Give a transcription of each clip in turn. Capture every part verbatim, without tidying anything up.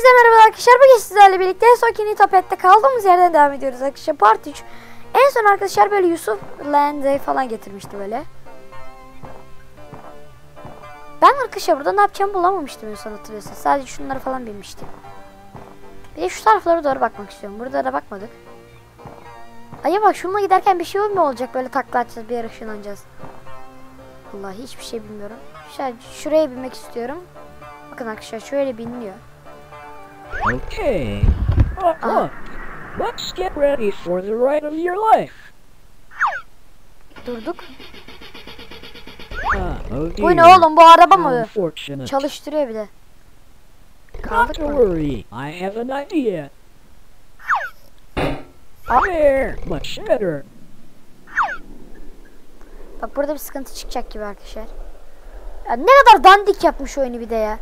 Hepinize merhaba arkadaşlar. Bugün sizlerle birlikte Sokini Topet'te kaldığımız yerden devam ediyoruz arkadaşlar. Part üç. En son arkadaşlar böyle Yusuf Land'e falan getirmişti böyle. Ben arkadaşlar burada ne yapacağımı bulamamıştım en son, hatırlıyorsunuz. Sadece şunları falan bilmiştim. Bir de şu taraflara doğru bakmak istiyorum. Burada da bakmadık. Acaba şununla giderken bir şey mi olacak? Böyle takla atacağız, bir yere ışınlanacağız. Vallahi hiçbir şey bilmiyorum. Şöyle şuraya binmek istiyorum. Bakın arkadaşlar şöyle biniliyor. Okay. Look, look. Let's get ready for the ride of your life. Durduk. Ah, oh Bu ne dear. oğlum, bu araba mı? Unfortunate. Çalıştırıyor bir de. Not Kaldık to mı? worry. I have an idea. Ah. There, much better. Bak burada bir sıkıntı çıkacak gibi arkadaşlar. Ya ne kadar dandik yapmış oyunu bir de ya.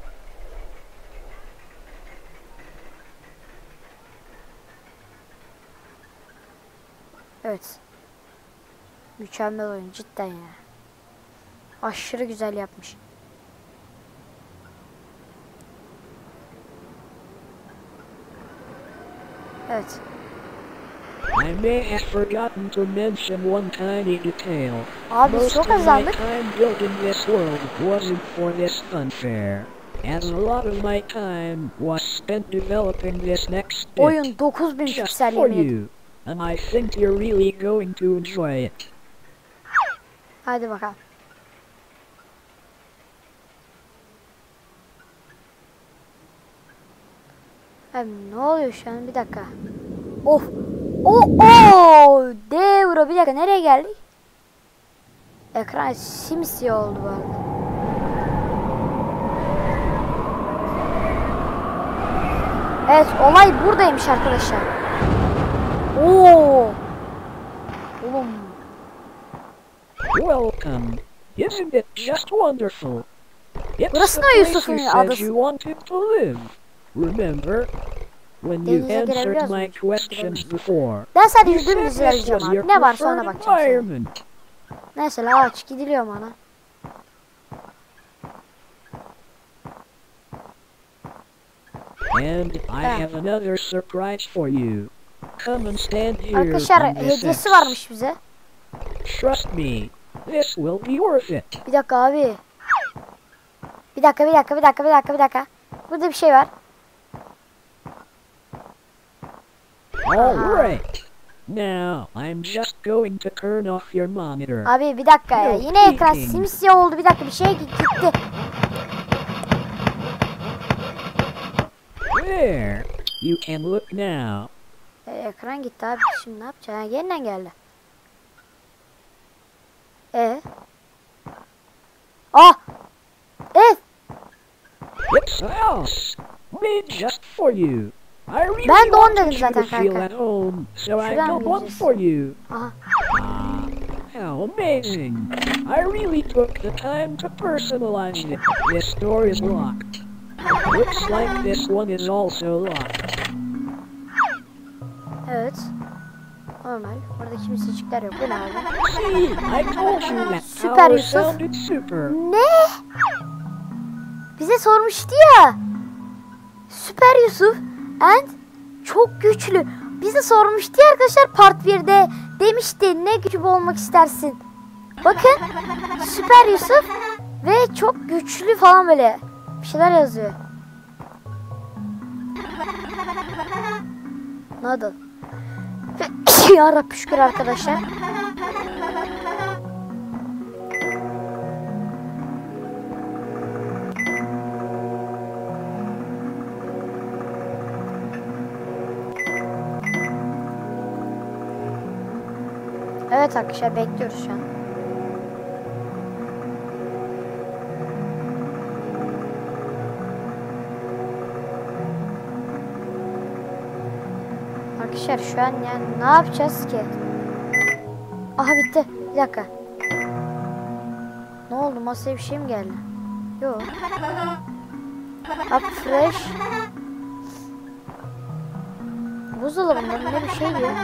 Evet. Mükemmel oyun cidden ya. Aşırı güzel yapmış. Evet. I may have forgotten to mention one tiny detail. Abi Most çok of my azaldık. time building this world wasn't for this funfair, as a lot of my time was spent developing this next bit Oyun dokuz bin just piksel for yemin ederim. you, and I think you're really going to enjoy it. Hadi bakalım. Abi ne oluyor şu an? Bir dakika. Of. Oh, oh. Devro, bir dakika, nereye geldik? Ekran simsiyah oldu bu arada. Evet, olay buradaymış arkadaşlar. Oo. Oğlum. Welcome. Isn't it just wonderful? It's Burası the da place Yusuf'un you said adası. you wanted to live. Remember? When you Denize answered girebiliyoruz my mu? questions before. Ben sadece You yüzdüğüm said dizileri this izleyeceğim was abi. your Ne varsa ona preferred bakacağım sonra. environment. Mesela aç gidiliyor bana. And I have another surprise for you. Come and stand here Arkadaşlar on this hediyesi X. varmış bize. Trust me, this will be worth it. Bir dakika abi. Bir dakika bir dakika bir dakika bir dakika bir dakika. Burada bir şey var. All right. Now I'm just going to turn off your monitor. Abi bir dakika ya. No Yine ekran peeking. simsiyah oldu. Bir dakika, bir şey gitti. There. You can look now. E, ekran gitti abi. Şimdi ne yapacağız? Ha, yeniden geldi. E. Ah. Evet. It's a house made just for you. I really Ben de onu wanted dedim you zaten to feel kanka. at home, so I Şuradan built one bineceğiz. for you. Aha. Ah, how amazing! I really took the time to personalize it. This door is locked. Looks like this one is also locked. Evet. Normal. Burada kimsecikler yok. Bu ne abi? See, I told you that Süper tower Yusuf. sounded super. Ne? Bize sormuştu ya. Süper Yusuf and çok güçlü. Bize sormuştu ya arkadaşlar part birde. Demişti ne gücü olmak istersin. Bakın. Süper Yusuf ve çok güçlü falan böyle. Bir şeyler yazıyor. Nadal. Yarabbim şükür arkadaşlar. Evet arkadaşlar, bekliyoruz şu an. Arkadaşlar şu an yani ne yapacağız ki? Aha bitti. Bir dakika. Ne oldu? Masaya bir şey mi geldi? Yok. Up fresh. Buzdolabında ne bir şey diyor.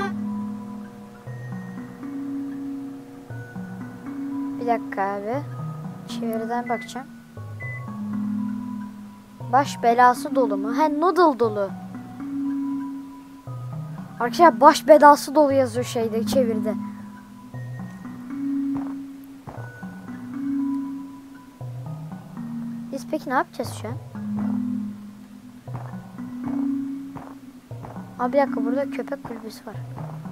Bir dakika abi. Çeviriden bakacağım. Baş belası dolu mu? He, noodle dolu. Arkadaşlar baş belası dolu yazıyor şeyde, çevirde. Biz peki ne yapacağız şu an? Abi bir dakika, burada köpek kulübesi var.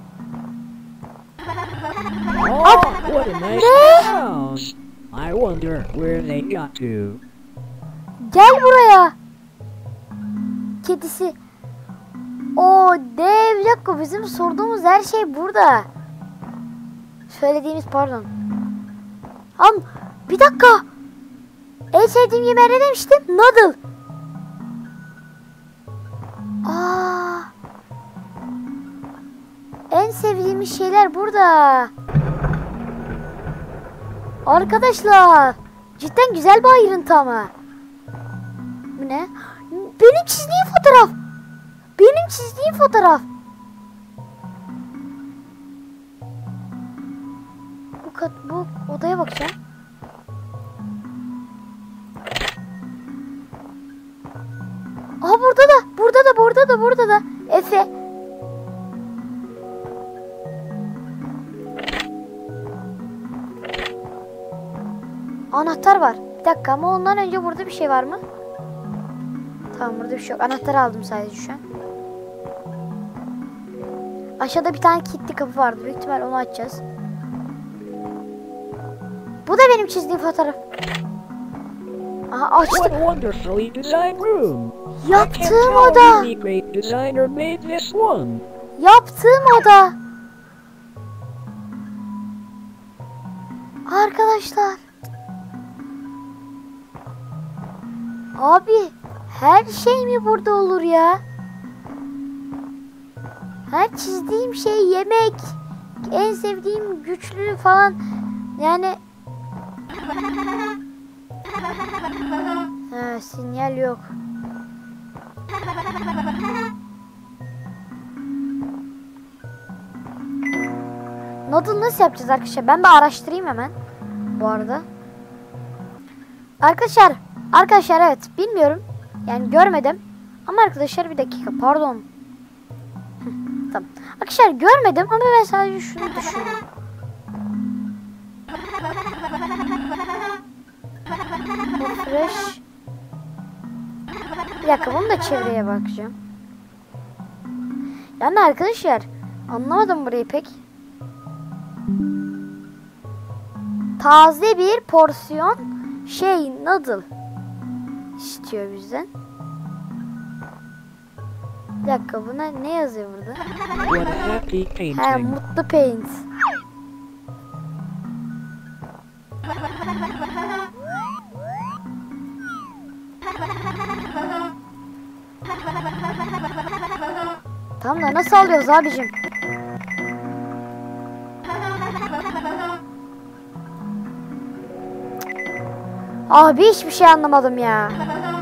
Oh, what a nice town. I wonder where they got to. Gel buraya. Kedisi. O dev, bir dakika, bizim sorduğumuz her şey burada. Söylediğimiz, pardon. Am bir dakika. En sevdiğim yemeği ne demiştim? Noodle. Aa. En sevdiğimiz şeyler burada. Arkadaşlar, cidden güzel bir ayrıntı ama. Bu ne? Benim çizdiğim fotoğraf. Benim çizdiğim fotoğraf. Bu kat, bu odaya bakacağım. Aha, burada da, burada da, burada da, burada da. Efe. Anahtar var. Bir dakika, ama ondan önce burada bir şey var mı? Tamam, burada bir şey yok. Anahtarı aldım sadece şu an. Aşağıda bir tane kilitli kapı vardı. Büyük ihtimal onu açacağız. Bu da benim çizdiğim fotoğraf. Aha, açtım. What a wonderfully designed room. Yaptığım I can't oda. tell any great designer made this one. Yaptığım oda. Arkadaşlar. Abi, her şey mi burada olur ya? Her çizdiğim şey yemek. En sevdiğim güçlü falan. Yani ha, sinyal yok. Noodle nasıl yapacağız arkadaşlar? Ben bir araştırayım hemen. Bu arada. Arkadaşlar, arkadaşlar evet, bilmiyorum. Yani görmedim. Ama arkadaşlar bir dakika, pardon. Hı, tamam. Arkadaşlar görmedim ama ben sadece şunu düşünüyorum. Fresh. Bir dakika, bunu da çevreye bakacağım. Yani arkadaşlar, anlamadım burayı pek. Taze bir porsiyon şey noodle istiyor bizden. Bir dakika, buna ne yazıyor burada? What a happy He, painting. mutlu paint. Tamam da nasıl alıyoruz abicim? Abi hiçbir şey anlamadım ya.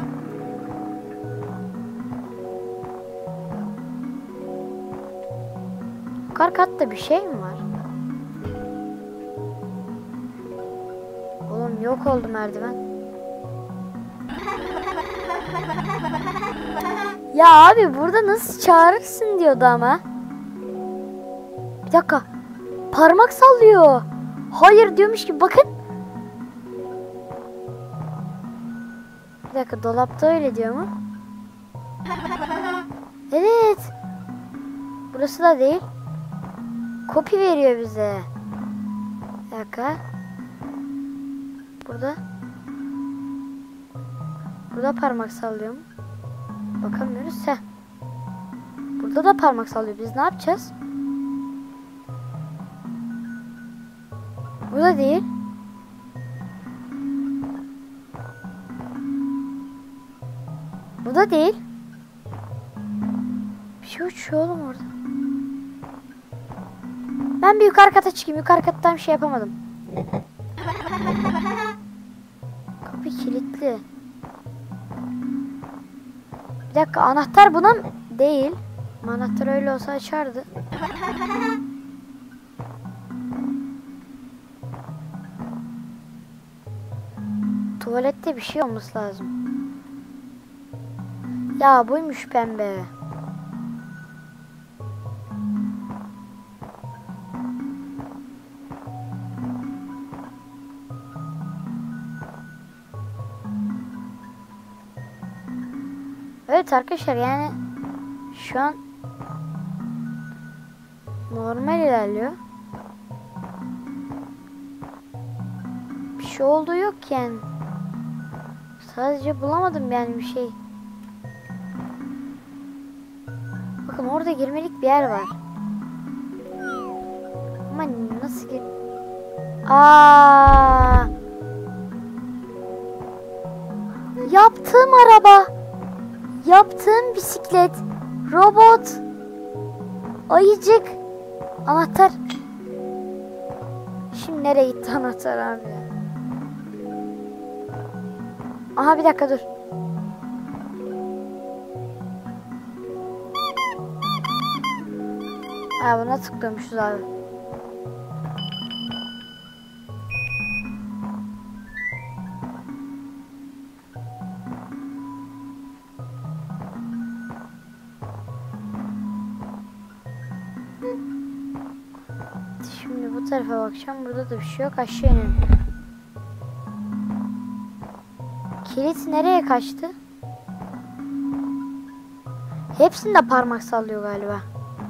Yukarı katta bir şey mi var? Oğlum yok oldu merdiven. Ya abi, burada nasıl çağırırsın diyordu ama. Bir dakika. Parmak sallıyor. Hayır diyormuş ki, bakın. Bir dakika, dolapta öyle diyor mu? Evet. Burası da değil. Kopya veriyor bize. Bir dakika. Burada. Burada parmak sallıyor mu? Bakamıyoruz. Heh. Burada da parmak sallıyor. Biz ne yapacağız? Burada değil. Bu da değil. Bir şey uçuyor oğlum orada. Ben bir yukarı kata çıkayım. Yukarı kattan bir şey yapamadım. Kapı kilitli. Bir dakika, anahtar buna mı? Değil. Anahtar öyle olsa açardı. Tuvalette bir şey olması lazım. Ya buymuş pembe. Evet arkadaşlar, yani şu an normal ilerliyor. Bir şey olduğu yok yani. Sadece bulamadım yani bir şey. Bakın orada girmelik bir yer var. Ama nasıl gir... Aa! Yaptığım araba. Yaptığım bisiklet. Robot. Ayıcık. Anahtar. Şimdi nereye gitti anahtar abi? Aha bir dakika dur. Ha buna tıklamışız abi. Şimdi bu tarafa bakacağım. Burada da bir şey yok. Aşağı inelim. Kilit nereye kaçtı? Hepsinde parmak sallıyor galiba.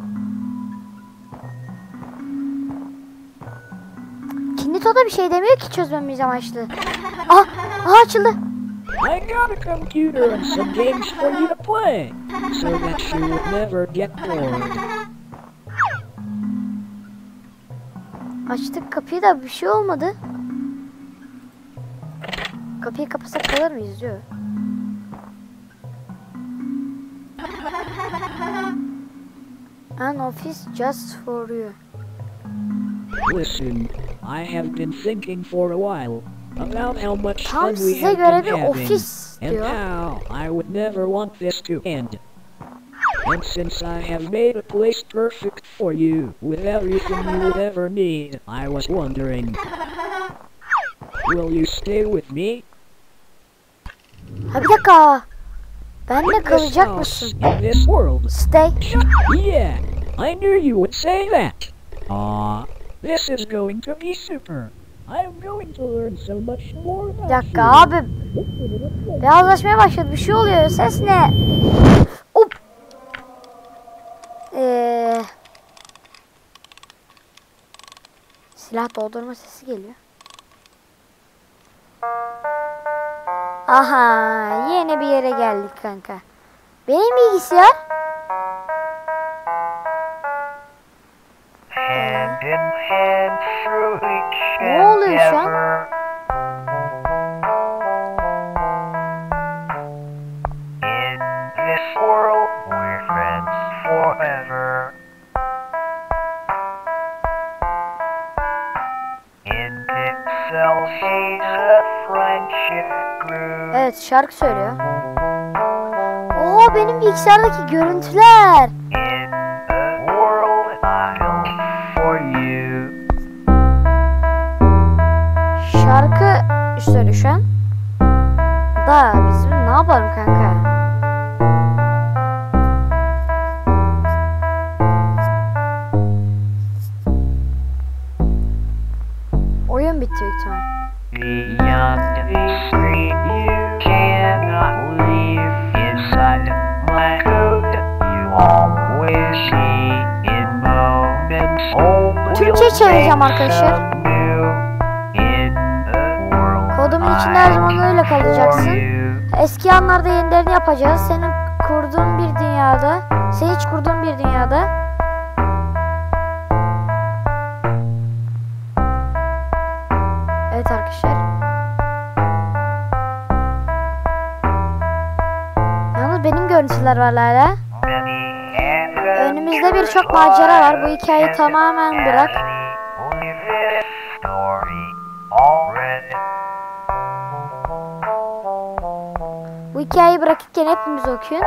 Kilit o da bir şey demiyor ki çözmemiz amaçlı. Aha, aha açıldı. I got a computer and some games for you to play, so that you would never get bored. Açtık kapıyı da bir şey olmadı. Kapıyı kapasak kalır mıyız diyor. An office just for you. Listen, I have been thinking for a while about how much Tam fun we size have göre been bir having, ofis and diyor. how I would never want this to end. And since I have made a place perfect for you, with everything you would ever need, I was wondering, will you stay with me? Ha bir dakika. Ben de In this kalacak house, mısın? in this world? Stay. Yeah, I knew you would say that. Aw, this is going to be super. I'm going to learn so much more Bir about dakika you. abi. Beyazlaşmaya başladı. Bir şey oluyor. Ses ne? Hop. Ee, silah doldurma sesi geliyor. Aha, yeni bir yere geldik kanka. Benim bilgisayar. Hand in hand through each Ne oluyor şu an? endeavor. In this world, we're friends forever. In Pixel, she's a friendship glue. Evet, şarkı söylüyor. Oo, benim bilgisayardaki görüntüler. In a world, I'll for you. Şarkı söylüyor şu an. Da biz bunu ne yapalım kanka? Oyun bitti büyük ihtimal. Beyond the screen, you cannot leave. Inside my code, you always see. In moments, only Türkçe çevireceğim arkadaşlar. In a world, Kodumun içinde her zaman öyle for kalacaksın. you. Eski anlarda yenilerini yapacağız. Senin kurduğun bir dünyada, sen hiç kurduğun bir dünyada. Evet arkadaşlar. Yalnız benim görüntüler var hala. Önümüzde birçok macera var. Bu hikayeyi tamamen bırak. Bu hikayeyi bırakırken hepimiz okuyun.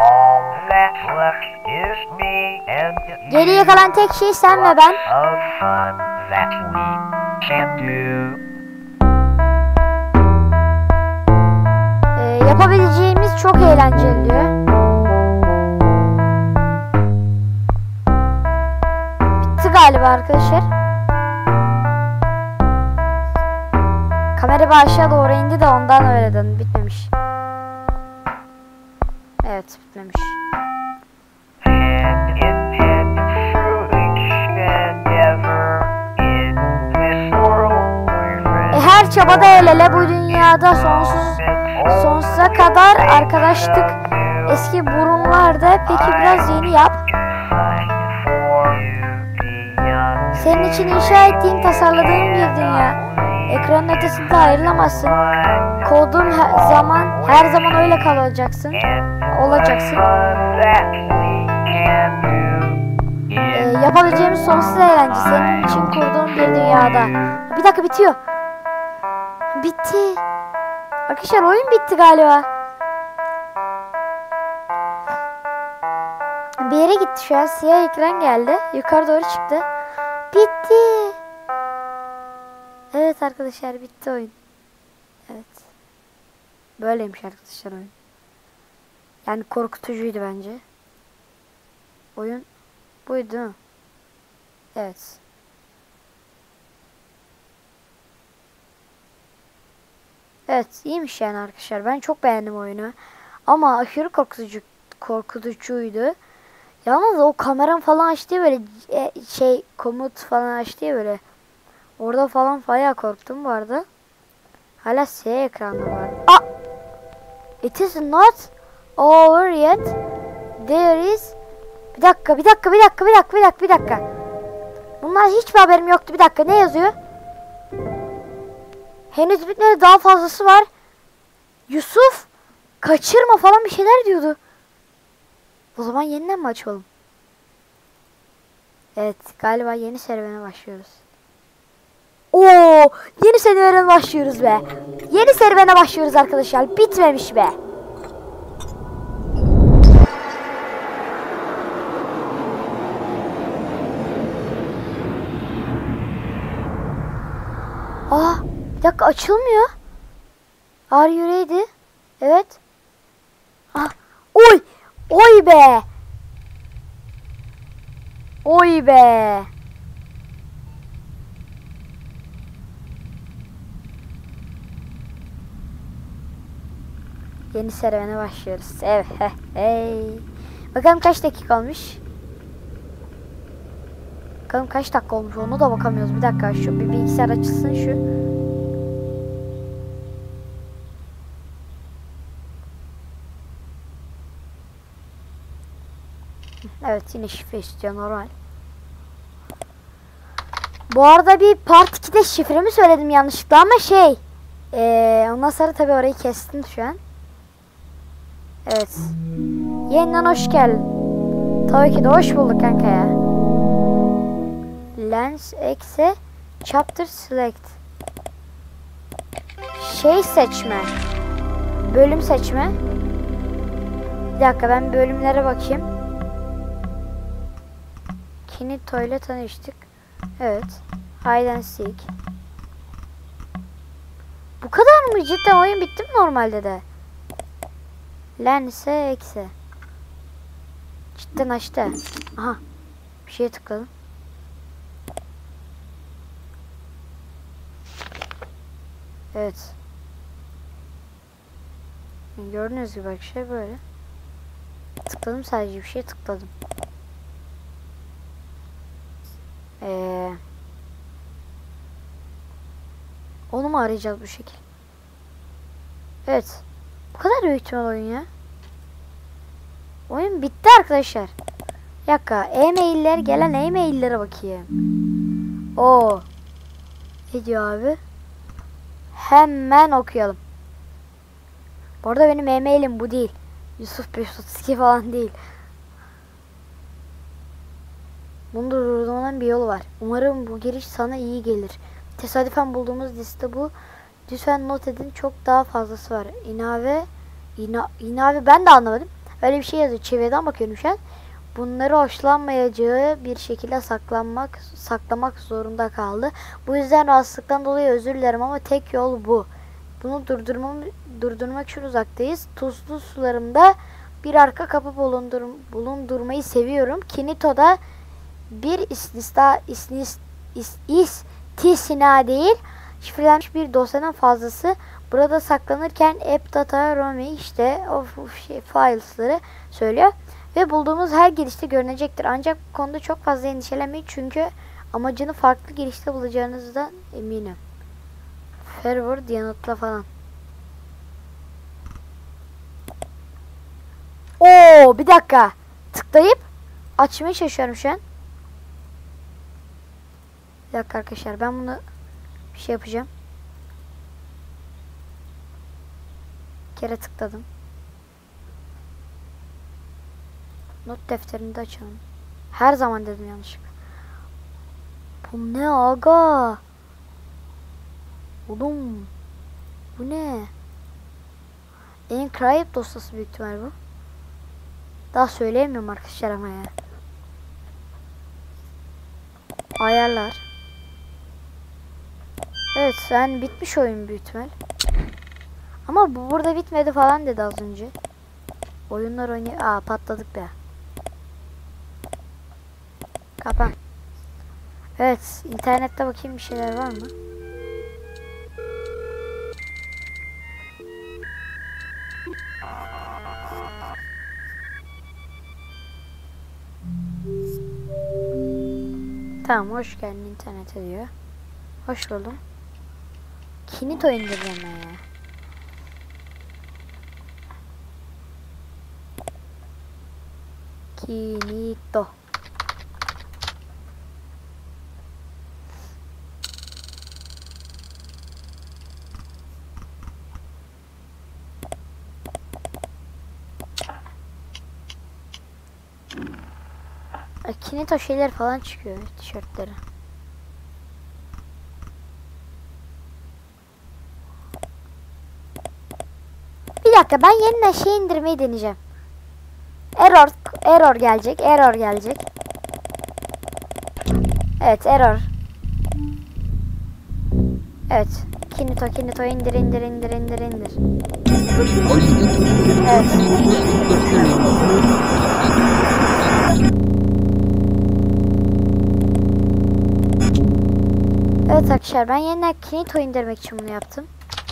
Geriye kalan tek şey sen ve ben. Ee, yapabileceğimiz çok eğlenceli diyor. galiba arkadaşlar. Kamera bir aşağı doğru indi de ondan öyle döndü. Bitmemiş. Evet, bitmemiş. And it had through each and ever in this world we're E her çabada el ele bu dünyada sonsuz sonsuza kadar arkadaştık. Eski burunlarda peki biraz yeni yap. Senin için inşa ettiğim, tasarladığım bir dünya. Ekranın ötesinde ayrılamazsın. Kodum her zaman, her zaman öyle kalacaksın. Olacaksın. Ee, yapabileceğimiz sonsuz eğlence. Senin için kurduğum bir dünyada. Bir dakika, bitiyor. Bitti. Arkadaşlar oyun bitti galiba. Bir yere gitti şu an. Siyah ekran geldi. Yukarı doğru çıktı. Bitti. Evet arkadaşlar, bitti oyun. Evet. Böyleymiş arkadaşlar oyun. Yani korkutucuydu bence. Oyun buydu değil mi? Evet. Evet, iyiymiş yani arkadaşlar. Ben çok beğendim oyunu. Ama aşırı korkutucu korkutucuydu. Yalnız o kameram falan açtı ya, böyle e, şey komut falan açtı ya böyle. Orada falan bayağı korktum bu arada. Hala siyah ekranı var. Ah! It is not over yet. There is. Bir dakika, bir dakika, bir dakika, bir dakika, bir dakika, bir dakika. Bunlar hiçbir haberim yoktu. Bir dakika, ne yazıyor? Henüz bitmedi, daha fazlası var. Yusuf, kaçırma falan bir şeyler diyordu. O zaman yeniden mi açalım? Evet, galiba yeni serüvene başlıyoruz. Oo, yeni serüvene başlıyoruz be. Yeni serüvene başlıyoruz arkadaşlar. Bitmemiş be. Aa, bir dakika, açılmıyor. Are you ready? Evet. Ah, oy, oy be. Oy be. Yeni serüvene başlıyoruz. Evet. Hey. Bakalım kaç dakika olmuş. Bakalım kaç dakika olmuş, onu da bakamıyoruz. Bir dakika, şu bir bilgisayar açılsın şu. Evet, yine şifre istiyor, normal. Bu arada bir part ikide şifremi söyledim yanlışlıkla ama şey. Ee, ondan sonra tabii orayı kestim şu an. Evet. Yeniden hoş geldin. Tabii ki de hoş bulduk kanka ya. Lens exe chapter select. Şey seçme. Bölüm seçme. Bir dakika, ben bölümlere bakayım. Kinito ile tanıştık. Evet. Hide and seek. Bu kadar mı? Cidden oyun bitti mi normalde de? Lense eksi. Cidden açtı. Aha. Bir şeye tıkladım. Evet. Gördüğünüz gibi arkadaşlar böyle. Tıkladım, sadece bir şeye tıkladım. Eee Onu mu arayacağız bu şekil? Evet. Bu kadar büyük ihtimal oyun ya. Oyun bitti arkadaşlar. Bir dakika. E-mailler, gelen e-maillere bakayım. Oo. Ne diyor abi? Hemen okuyalım. Bu arada benim e-mailim bu değil. Yusuf beş yüz otuz iki falan değil. Bunu durdurmanın bir yolu var. Umarım bu giriş sana iyi gelir. Tesadüfen bulduğumuz liste bu. Lütfen not edin, çok daha fazlası var. İnave, ina, inave ben de anlamadım. Öyle bir şey yazıyor. Çevreden bakıyorum şu an. Bunları hoşlanmayacağı bir şekilde saklanmak, saklamak zorunda kaldı. Bu yüzden rahatsızlıktan dolayı özür dilerim ama tek yol bu. Bunu durdurmam, durdurmak için uzaktayız. Tuzlu sularımda bir arka kapı bulundur, bulundurmayı seviyorum. Kinito'da bir istisna isnis, is, istisna değil, şifrelenmiş bir dosyanın fazlası burada saklanırken app data romi işte o şey, files'ları söylüyor ve bulduğumuz her girişte görünecektir. Ancak bu konuda çok fazla endişelenmeyin çünkü amacını farklı girişte bulacağınızdan eminim. Fervor yanıtla falan. Oo, bir dakika. Tıklayıp açmaya çalışıyorum şu an. Bir dakika arkadaşlar, ben bunu bir şey yapacağım. Bir kere tıkladım. Not defterini de açalım. Her zaman dedim yanlışlıkla. Bu ne aga? Oğlum. Bu ne? Encrypt dosyası büyük ihtimal bu. Daha söyleyemiyorum arkadaşlar ama ya. Ayarlar. Evet, sen bitmiş oyun büyük ihtimal. Ama bu burada bitmedi falan dedi az önce. Oyunlar oynuyor. Aa, patladık be. Kapan. Evet, internette bakayım bir şeyler var mı? Tamam, hoş geldin internete diyor. Hoş buldum. Kinito indirme. Kinito. Kinito şeyler falan çıkıyor, tişörtleri. Bir dakika, ben yeniden şey indirmeyi deneyeceğim. Error, error gelecek, error gelecek. Evet, error. Evet, Kinito, Kinito indir, indir, indir, indir, indir. Evet. Evet arkadaşlar, ben yeniden Kinito indirmek için bunu yaptım.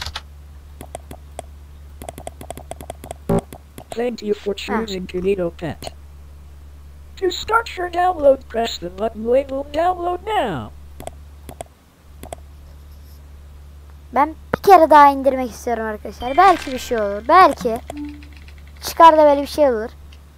Thank you for choosing Kinito Pet. To start your download, press the button labeled Download Now. Ben bir kere daha indirmek istiyorum arkadaşlar. Belki bir şey olur. Belki. Çıkar da böyle bir şey olur.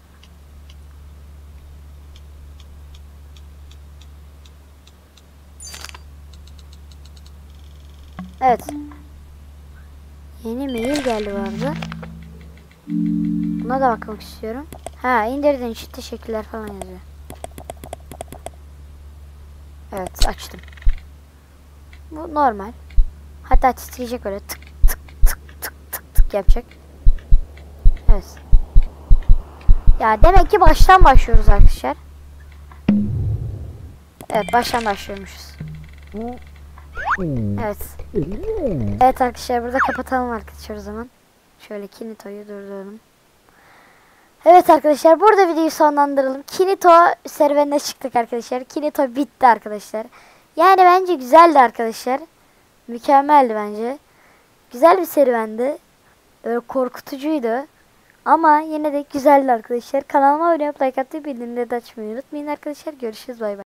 Evet. Yeni mail geldi bu arada. Buna da bakmak istiyorum. Ha, indirdiğin için teşekkürler falan yazıyor. Evet, açtım. Bu normal. Hatta titreyecek öyle tık tık tık tık tık tık yapacak. Evet. Ya demek ki baştan başlıyoruz arkadaşlar. Evet, baştan başlıyormuşuz. Evet. Evet arkadaşlar, burada kapatalım arkadaşlar o zaman. Şöyle Kinito'yu durduralım. Evet arkadaşlar, burada videoyu sonlandıralım. Kinito serüvenine çıktık arkadaşlar. Kinito bitti arkadaşlar. Yani bence güzeldi arkadaşlar. Mükemmeldi bence. Güzel bir serüvendi. Böyle korkutucuydu. Ama yine de güzeldi arkadaşlar. Kanalıma abone olup like atmayı, bildirimleri de açmayı unutmayın arkadaşlar. Görüşürüz, bay bay.